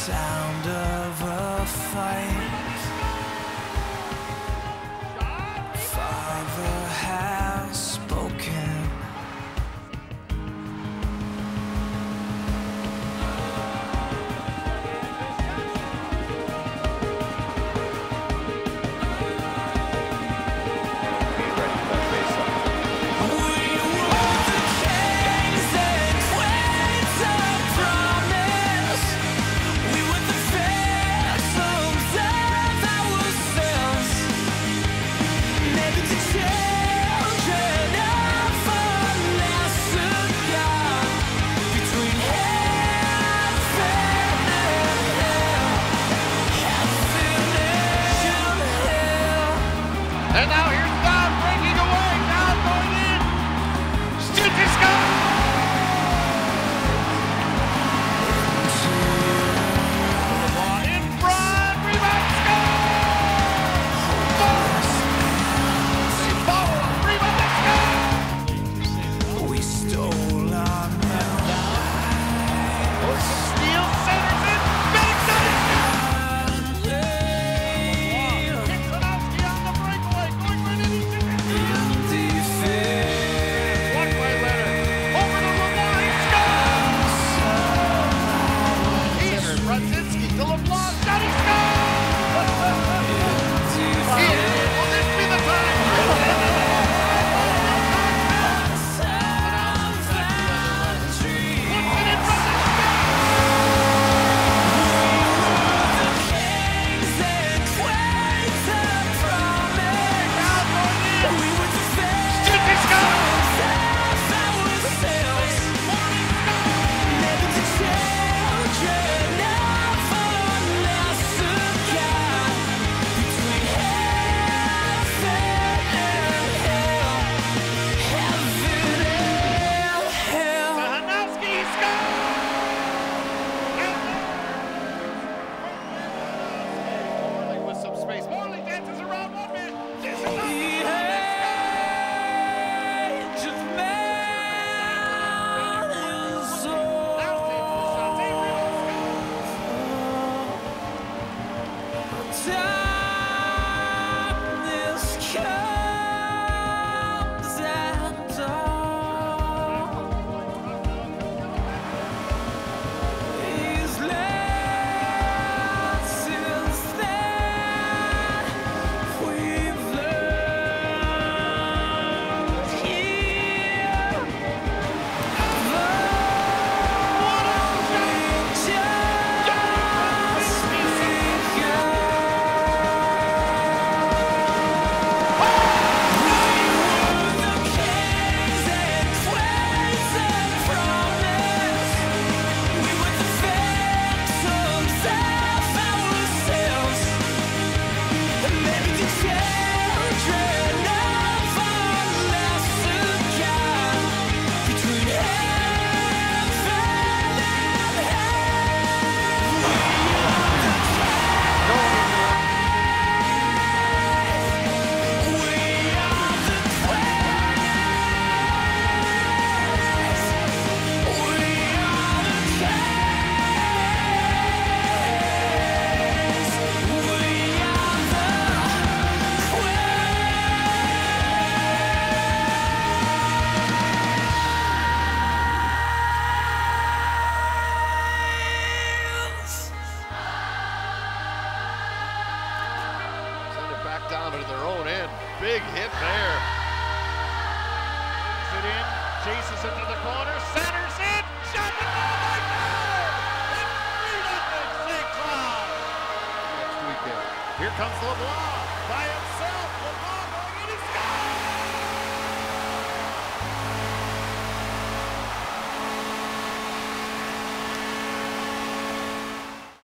sound of a fight. Father has spoken. And now here's Don breaking away, now going in. Stutiska! LeBron in front, rebound, score! Follow, rebound, score! We stole our Steele centers it, big time! Brzezinski to LeBlanc, shot, he scores! Will this be the time? Puts it in front and down to their own end. Big hit there. Puts it in, chases it to the corner, centers it, shot the ball right there! It's 3-0 St. Cloud. Next weekend. Here comes LeBlanc.